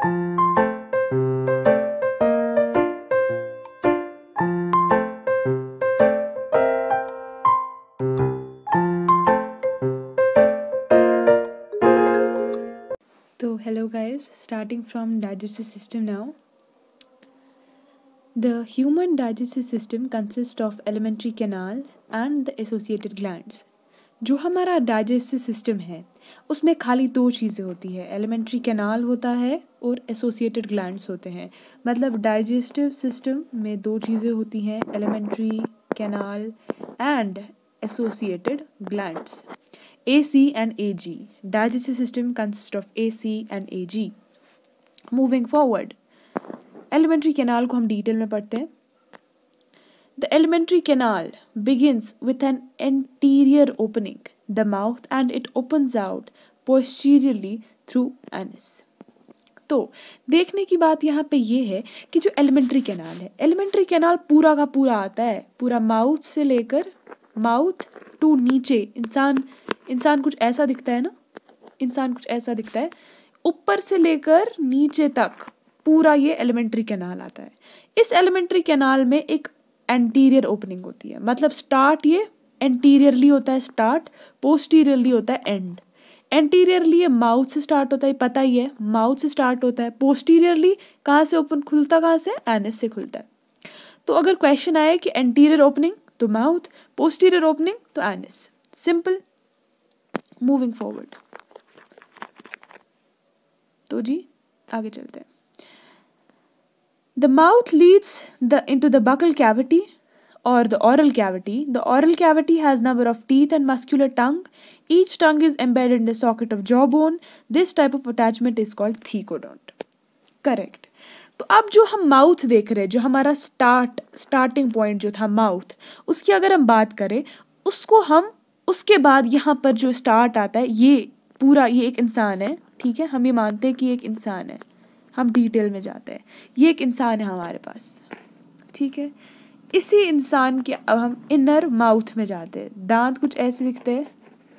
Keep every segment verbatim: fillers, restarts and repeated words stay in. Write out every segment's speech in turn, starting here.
So hello guys, starting from digestive system now. The human digestive system consists of alimentary canal and the associated glands. जो हमारा digestive system है उसमें खाली दो चीज़ें होती है, एलिमेंट्री कैनाल होता है और एसोसिएटेड ग्लैंड्स होते हैं। मतलब डाइजेस्टिव सिस्टम में दो चीज़ें होती हैं, alimentary canal and associated glands, A C and A G. Digestive system consists of A C and A G. Moving forward, alimentary canal को हम डिटेल में पढ़ते हैं। The alimentary canal begins with an anterior opening, the mouth, and it opens out posteriorly through anus. तो देखने की बात यहाँ पे ये है कि जो एलिमेंट्री कैनाल है, एलिमेंट्री कैनाल पूरा का पूरा आता है, पूरा माउथ से लेकर माउथ टू नीचे। इंसान इंसान कुछ ऐसा दिखता है ना, इंसान कुछ ऐसा दिखता है, ऊपर से लेकर नीचे तक पूरा ये एलिमेंट्री कैनाल आता है। इस एलिमेंट्री कैनाल में एक एंटीरियर ओपनिंग होती है, मतलब स्टार्ट ये एंटीरियरली होता है, स्टार्ट पोस्टीरियरली होता है, एंड। एंटीरियरली ये माउथ से स्टार्ट होता है, पता ही है, माउथ से स्टार्ट होता है। पोस्टीरियरली कहाँ से ओपन खुलता, कहाँ से, एनस से खुलता है। तो अगर क्वेश्चन आए कि एंटीरियर ओपनिंग तो माउथ, पोस्टीरियर ओपनिंग तो एनस, सिंपल। मूविंग फॉरवर्ड, तो जी आगे चलते हैं। The mouth leads the into the buccal cavity or the oral cavity. The oral cavity has number of teeth and muscular tongue. Each tongue is embedded in the socket of jawbone. This type of attachment is called thecodont. Correct. तो अब जो हम mouth देख रहे हैं, जो हमारा start starting point जो था माउथ, उसकी अगर हम बात करें, उसको हम उसके बाद यहाँ पर जो स्टार्ट आता है, ये पूरा ये एक इंसान है, ठीक है, हम ये मानते हैं कि एक इंसान है, हम डिटेल में जाते हैं, ये एक इंसान है हमारे पास, ठीक है। इसी इंसान के अब हम इनर माउथ में जाते हैं। दांत कुछ ऐसे दिखते हैं,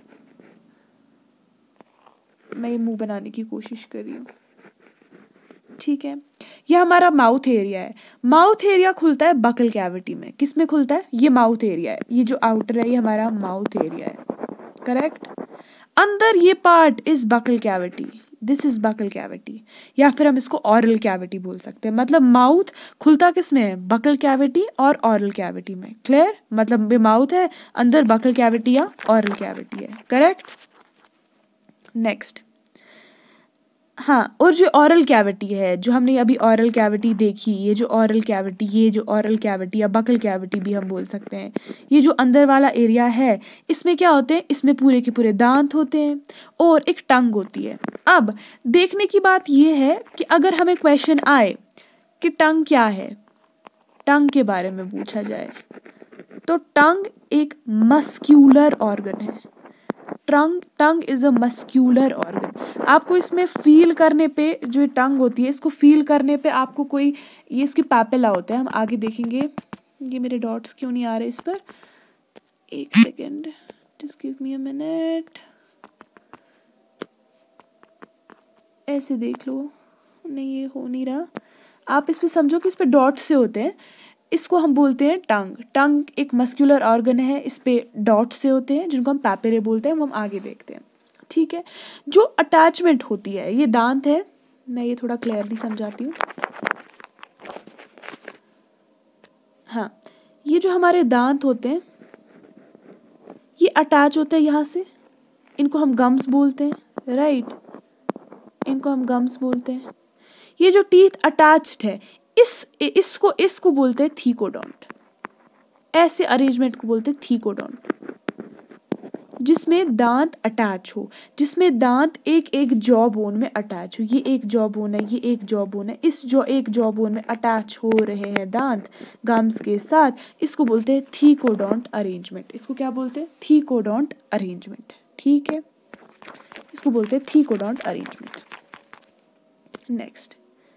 मैं ये मुंह बनाने की कोशिश कर रही हूँ, ठीक है। ये हमारा माउथ एरिया है। माउथ एरिया खुलता है बकल कैविटी में। किस में खुलता है? ये माउथ एरिया है, ये जो आउटर है ये हमारा माउथ एरिया है, करेक्ट। अंदर ये part is buccal cavity, this is buccal cavity, या फिर हम इसको ऑरल कैविटी बोल सकते हैं। मतलब माउथ खुलता किस में है? बकल कैविटी और ऑरल कैविटी में। क्लियर? मतलब ये माउथ है, अंदर बकल कैविटी या ऑरल कैविटी है, करेक्ट। नेक्स्ट, हाँ, और जो ऑरल कैविटी है, जो हमने अभी ऑरल कैविटी देखी, ये जो ऑरल कैविटी, ये जो ऑरल कैविटी या बकल कैविटी भी हम बोल सकते हैं, ये जो अंदर वाला एरिया है, इसमें क्या होते हैं? इसमें पूरे के पूरे दांत होते हैं और एक टंग होती है। अब देखने की बात ये है कि अगर हमें क्वेश्चन आए कि टंग क्या है, टंग के बारे में पूछा जाए, तो टंग एक मस्क्यूलर ऑर्गन है। Tongue tongue is a muscular organ. आपको इसमें फील करने पे, जो टंग होती है, इसको फील करने पे आपको कोई, ये इसकी पैपेला होता है, हम आगे देखेंगे। ये मेरे डॉट्स क्यों नहीं आ रहे इस पर, एक second, just give me a minute. ऐसे देख लो, नहीं ये हो नहीं रहा, आप इस पे समझो कि इस पे डॉट से होते हैं, इसको हम बोलते हैं टंग। टंग एक मस्कुलर ऑर्गन है, इस पे डॉट से होते हैं जिनको हम पैपेले बोलते हैं, वो हम आगे देखते हैं, ठीक है। जो अटैचमेंट होती है, ये दांत है, मैं ये थोड़ा क्लियरली समझाती हूँ। हाँ, ये जो हमारे दांत होते हैं, ये अटैच होते हैं यहाँ से, इनको हम गम्स बोलते हैं, राइट, इनको हम गम्स बोलते हैं। ये जो टीथ अटैच्ड है, इस इसको इसको बोलते हैं थीकोडोंट। ऐसे अरेंजमेंट को बोलते हैं थीकोडोंट, जिसमें दांत अटैच हो, जिसमें दांत एक एक जॉ बोन में अटैच हो। ये एक जॉ बोन है, ये एक जॉ बोन है, इस जो एक जॉ बोन में अटैच हो रहे हैं दांत गम्स के साथ, इसको बोलते हैं थीकोडोंट अरेंजमेंट। इसको क्या बोलते हैं? थीकोडोंट अरेंजमेंट, ठीक है, इसको बोलते हैं थीकोडोंट अरेंजमेंट। नेक्स्ट,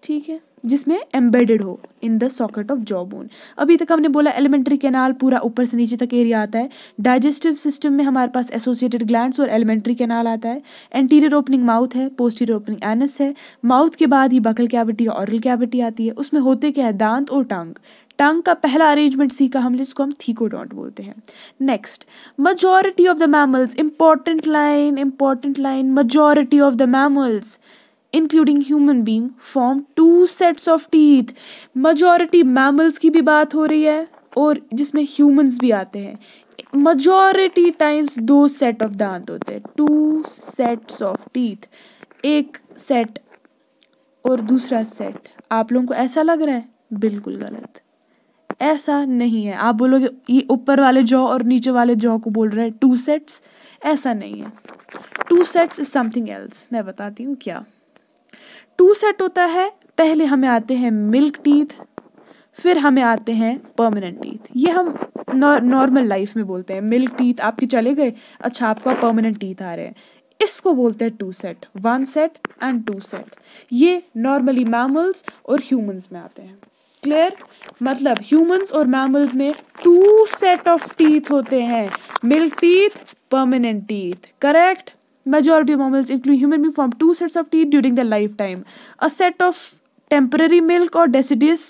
ठीक है, जिसमें एम्बेडेड हो in the socket of jaw bone. अभी तक हमने बोला एलिमेंट्री कैनाल पूरा ऊपर से नीचे तक एरिया आता है। डाइजेस्टिव सिस्टम में हमारे पास एसोसिएटेड ग्लैंड्स और एलिमेंट्री कैनाल आता है। एंटीरियर ओपनिंग माउथ है, पोस्टीरियर ओपनिंग एनस है। माउथ के बाद ही बकल कैविटी और ऑरल कैविटी आती है। उसमें होते क्या है, दांत और टंग। टंग का पहला अरेंजमेंट सीखा हमने, इसको हम थीकोडॉन्ट बोलते हैं। Next, majority of the mammals, important line important line majority of the mammals including human being form two sets of teeth। majority mammals की भी बात हो रही है और जिसमें humans भी आते हैं। majority times दो set of दांत होते हैं, two sets of teeth, एक set और दूसरा set। आप लोगों को ऐसा लग रहा है? बिल्कुल गलत, ऐसा नहीं है। आप बोलोगे ये ऊपर वाले जॉ और नीचे वाले जॉ को बोल रहे हैं टू सेट्स, ऐसा नहीं है। Two sets is something else, मैं बताती हूँ क्या। टू सेट होता है, पहले हमें आते हैं मिल्क टीथ, फिर हमें आते हैं परमानेंट टीथ। ये हम नॉर्मल लाइफ में बोलते हैं। मिल्क टीथ आपके चले गए, अच्छा आपका परमानेंट टीथ आ रहे हैं, इसको बोलते हैं two set, one set and two set. ये नॉर्मली मैमल्स और ह्यूमंस में आते हैं। क्लियर? मतलब ह्यूमंस और मैमल्स में टू सेट ऑफ टीथ होते हैं, milk teeth, permanent teeth. Correct? Majority of mammals, including human beings, form two sets of teeth during their lifetime. A set of temporary milk or deciduous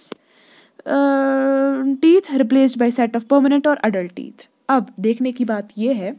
uh, teeth replaced by set of permanent or adult teeth. अब देखने की बात ये है,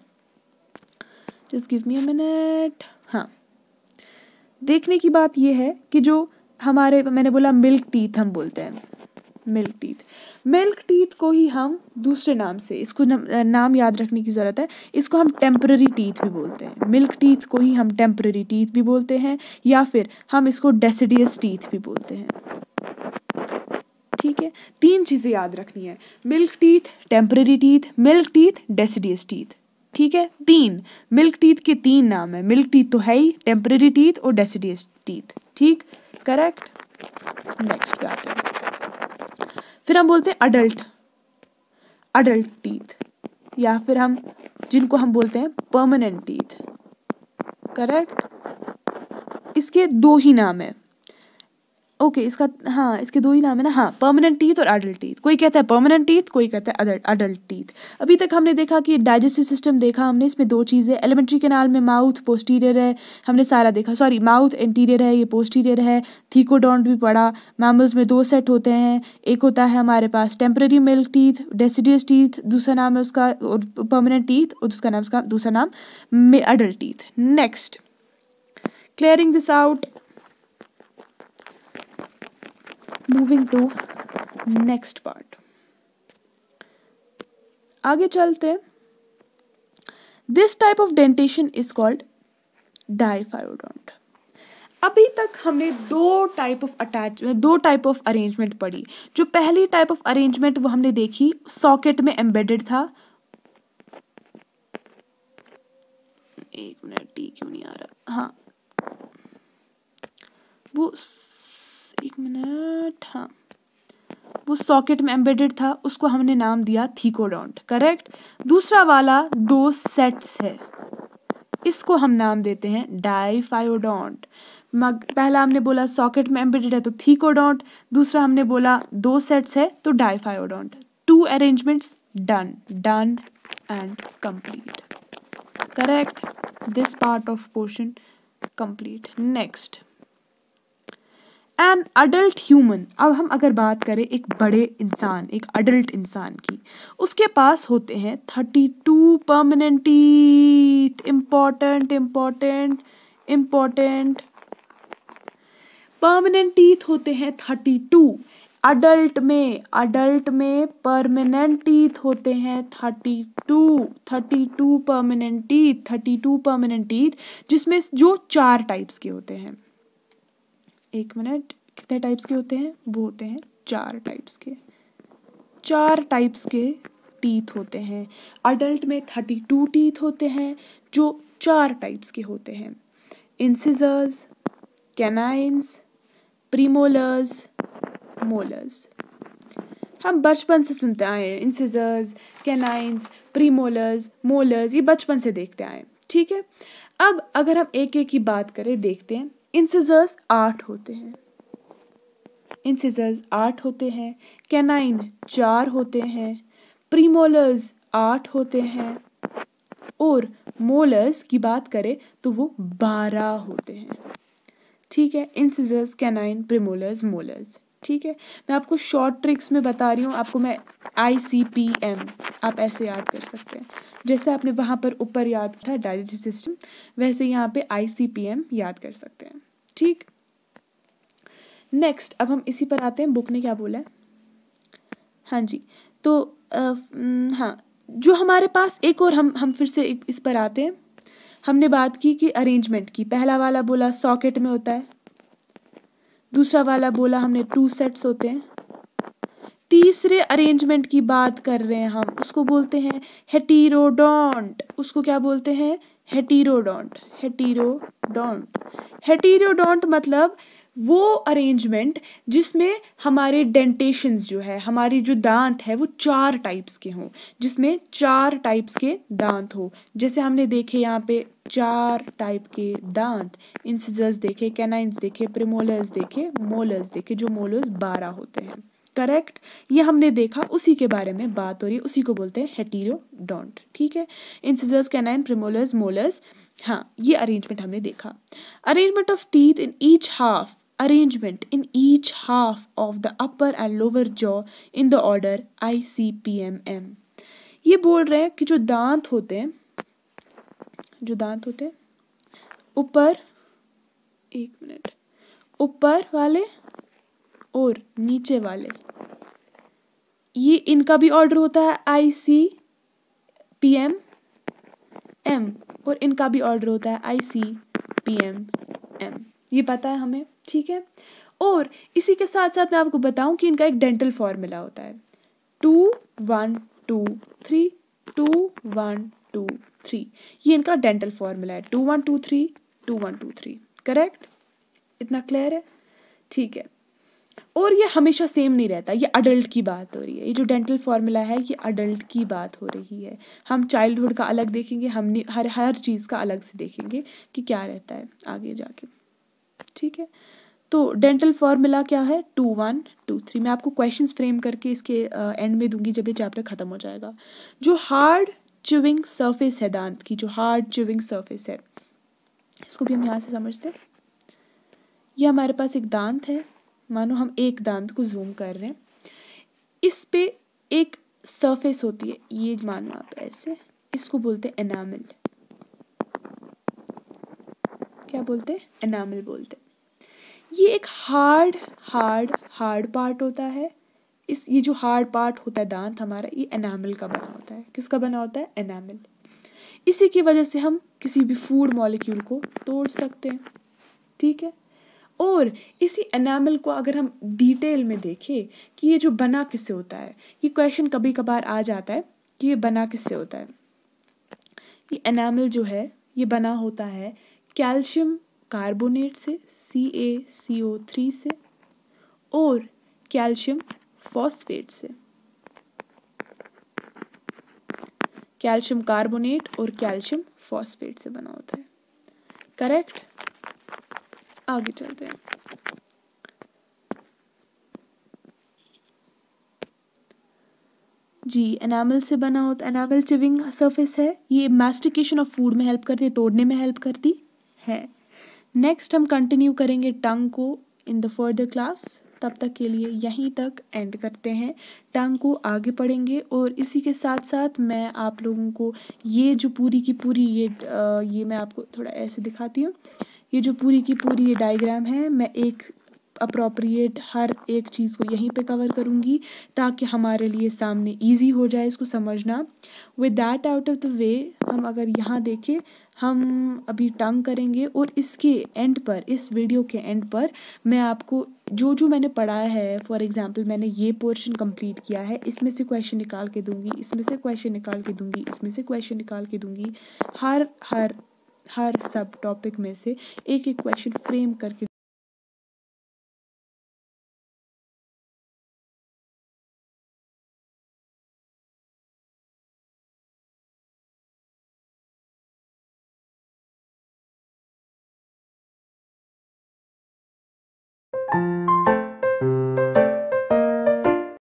just give me a minute. हाँ, देखने की बात ये है कि जो हमारे, मैंने बोला मिल्क टीथ हम बोलते हैं, मिल्क टीथ। मिल्क टीथ को ही हम दूसरे नाम से, इसको नाम याद रखने की ज़रूरत है, इसको हम टेम्पररी टीथ भी बोलते हैं। मिल्क टीथ को ही हम टेम्पररी टीथ भी बोलते हैं, या फिर हम इसको डेसिडियस टीथ भी बोलते हैं। ठीक है, तीन चीज़ें याद रखनी है, milk teeth, temporary teeth, milk teeth, deciduous teeth. ठीक है, तीन, मिल्क टीथ के तीन नाम है। मिल्क टीथ तो है ही, टेम्पररी टीथ और डेसिडियस टीथ। ठीक, करेक्ट। नेक्स्ट पे आते हैं, फिर हम बोलते हैं अडल्ट, अडल्ट टीथ, या फिर हम जिनको हम बोलते हैं परमानेंट टीथ। करेक्ट? इसके दो ही नाम है। ओके okay, इसका हाँ इसके दो ही नाम है ना, हाँ, परमानेंट टीथ और अडल्ट टीथ। कोई कहता है परमानेंट टीथ, कोई कहता है अडल्ट अडल्ट टीथ। अभी तक हमने देखा कि डाइजेस्टिव सिस्टम देखा हमने, इसमें दो चीज़ें, एलिमेंट्री कैनाल में माउथ पोस्टीरियर है, हमने सारा देखा, सॉरी माउथ एंटीरियर है, ये पोस्टीरियर है। थीकोडॉन्ट भी पढ़ा। मैमल्स में दो सेट होते हैं, एक होता है हमारे पास temporary milk teeth, deciduous teeth दूसरा नाम है उसका, और परमानेंट टीथ और उसका नाम उसका दूसरा नाम adult teeth. Next, clearing this out, moving to next part. आगे चलते। This type of dentition is called diphyodont. अभी तक हमने दो टाइप ऑफ अटैच दो टाइप ऑफ अरेंजमेंट पढ़ी। जो पहली टाइप ऑफ अरेंजमेंट वो हमने देखी, सॉकेट में एम्बेडेड था। एक मिनट, टी क्यों नहीं आ रहा? हाँ, वो एक मिनट हाँ वो सॉकेट में एम्बेडेड था, उसको हमने नाम दिया थीकोडॉन्ट। करेक्ट? दूसरा वाला दो सेट्स है, इसको हम नाम देते हैं डाइफायोडोंट। पहला हमने बोला सॉकेट में एम्बेडेड है तो थीकोडॉन्ट, दूसरा हमने बोला दो सेट्स है तो diphyodont. Two arrangements done done and complete. Correct? This part of portion complete. Next, an adult human. अब हम अगर बात करें एक बड़े इंसान, एक अडल्ट इंसान की, उसके पास होते हैं thirty two permanent teeth. Important important important permanent teeth होते हैं थर्टी टू। अडल्ट में अडल्ट में परमानेंट टीथ होते हैं thirty two thirty two permanent teeth thirty two permanent teeth, जिसमें जो चार टाइप्स के होते हैं। एक मिनट, कितने टाइप्स के होते हैं? वो होते हैं चार टाइप्स के। चार टाइप्स के टीथ होते हैं। अडल्ट में थर्टी टू टीथ होते हैं जो चार टाइप्स के होते हैं। Incisors, canines, premolars, molars. हम बचपन से सुनते आए हैं, इंसिजर्स, कैनाइन्स, प्रीमोलर्स, मोलर्स, ये बचपन से देखते आए। ठीक है, अब अगर हम एक एक की बात करें, देखते हैं। इंसिजर्स आठ होते हैं। इंसिजर्स आठ होते हैं, कैनाइन चार होते हैं, प्रीमोलर्स आठ होते हैं और मोलर्स की बात करें तो वो बारह होते हैं। ठीक है, इंसिजर्स, कैनाइन, प्रीमोलर्स, मोलर्स। ठीक है, मैं आपको शॉर्ट ट्रिक्स में बता रही हूँ, आपको मैं आई सी पी एम आप ऐसे याद कर सकते हैं, जैसे आपने वहाँ पर ऊपर याद था डाइजेस्टिव सिस्टम, वैसे यहाँ पे आई सी पी एम याद कर सकते हैं। ठीक, नेक्स्ट अब हम इसी पर आते हैं, बुक ने क्या बोला है। हाँ जी, तो आ, हाँ, जो हमारे पास एक और हम हम फिर से एक इस पर आते हैं। हमने बात की कि अरेंजमेंट की, पहला वाला बोला सॉकेट में होता है, दूसरा वाला बोला हमने टू सेट्स होते हैं, तीसरे अरेंजमेंट की बात कर रहे हैं हम, उसको बोलते हैं हेटीरोडोंट। उसको क्या बोलते हैं? हेटीरोडोंट। हेटीरोडोंट हेटीरोडोंट मतलब वो अरेंजमेंट जिसमें हमारे डेंटेशंस जो है, हमारी जो दांत है वो चार टाइप्स के हों, जिसमें चार टाइप्स के दांत हो। जैसे हमने देखे यहाँ पे चार टाइप के दांत, इंसिजर्स देखे, कैनाइंस देखे, प्रीमोलर्स देखे, मोलर्स देखे, जो मोलर्स बारह होते हैं। करेक्ट, ये हमने देखा, उसी के बारे में बात हो रही है, उसी को बोलते हैं हेटीरोडोंट। ठीक है, इंसिजर्स, कैनाइन, प्रीमोलर्स, मोलर्स, हाँ, ये अरेंजमेंट हमने देखा। Arrangement of teeth in each half, arrangement in each half of the upper and lower jaw in the order I C P M M। ये बोल रहे हैं कि जो दांत होते हैं, जो दांत होते हैं ऊपर, एक मिनट, ऊपर वाले और नीचे वाले, ये इनका भी ऑर्डर होता है I C P M M और इनका भी ऑर्डर होता है I C P M M, ये पता है हमें। ठीक है, और इसी के साथ साथ मैं आपको बताऊं कि इनका एक डेंटल फॉर्मूला होता है, two one two three, two one two three, ये इनका डेंटल फॉर्मूला है, two one two three, two one two three. Correct, इतना क्लियर है? ठीक है, और ये हमेशा सेम नहीं रहता, ये अडल्ट की बात हो रही है, ये जो डेंटल फॉर्मूला है ये अडल्ट की बात हो रही है। हम चाइल्डहुड का अलग देखेंगे, हम हर हर चीज़ का अलग से देखेंगे कि क्या रहता है आगे जाके। ठीक है, तो डेंटल फॉर्मूला क्या है? Two one two three. मैं आपको क्वेश्चंस फ्रेम करके इसके एंड में दूंगी जब ये चैप्टर खत्म हो जाएगा। जो हार्ड च्यूइंग सरफेस है दांत की, जो हार्ड च्यूइंग सरफेस है, इसको भी हम यहाँ से समझते हैं। ये हमारे पास एक दांत है, मानो हम एक दांत को जूम कर रहे हैं, इस पे एक सरफेस होती है, ये मानो आप ऐसे, इसको बोलते हैं एनामल। क्या बोलते हैं? एनामल बोलते हैं। ये एक हार्ड हार्ड हार्ड पार्ट होता है। इस ये जो हार्ड पार्ट होता है दांत हमारा, ये एनामल का बना होता है। किसका बना होता है? एनामल। इसी की वजह से हम किसी भी फूड मॉलिक्यूल को तोड़ सकते हैं। ठीक है, और इसी एनामल को अगर हम डिटेल में देखें कि ये जो बना किससे होता है, ये क्वेश्चन कभी कभार आ जाता है कि ये बना किससे होता है। ये एनामल जो है ये बना होता है कैल्शियम कार्बोनेट से, सी ए सी ओ थ्री से, और कैल्शियम फॉस्फेट से। कैल्शियम कार्बोनेट और कैल्शियम फॉस्फेट से बना होता है। करेक्ट, आगे चलते हैं। जी, एनामल से बना होता, एनामल चिविंग सरफेस है, ये मास्टिकेशन ऑफ फूड में हेल्प करती है, तोड़ने में हेल्प करती है। नेक्स्ट हम कंटिन्यू करेंगे टंग को इन द फर्दर क्लास, तब तक के लिए यहीं तक एंड करते हैं। टंग को आगे पढ़ेंगे, और इसी के साथ साथ मैं आप लोगों को ये जो पूरी की पूरी ये ये मैं आपको थोड़ा ऐसे दिखाती हूँ। ये जो पूरी की पूरी ये डायग्राम है, मैं एक अप्रोप्रिएट हर एक चीज़ को यहीं पे कवर करूँगी ताकि हमारे लिए सामने इजी हो जाए इसको समझना। With that out of the way, हम अगर यहाँ देखें, हम अभी टंग करेंगे, और इसके एंड पर, इस वीडियो के एंड पर मैं आपको जो जो मैंने पढ़ाया है, फॉर एग्जांपल मैंने ये पोर्शन कंप्लीट किया है, इसमें से क्वेश्चन निकाल के दूंगी, इसमें से क्वेश्चन निकाल के दूंगी, इसमें से क्वेश्चन निकाल के दूंगी, हर हर हर सब टॉपिक में से एक एक क्वेश्चन फ्रेम करके